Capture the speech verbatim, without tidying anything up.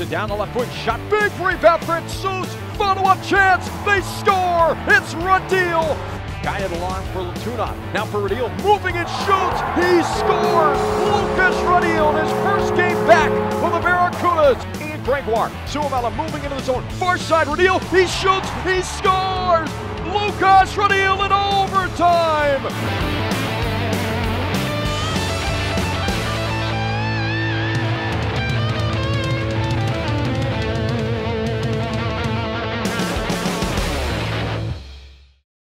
it down the left wing, shot big rebound for Jesus. Follow-up chance, they score. It's Radil. Guided along for Latuna. Now for Radil, moving and shoots. He scores. Lukas Radil, his first game back for the Barracudas. Ian Gregoire, Suamala moving into the zone. Far side Radil, he shoots. He scores. Lukas Radil.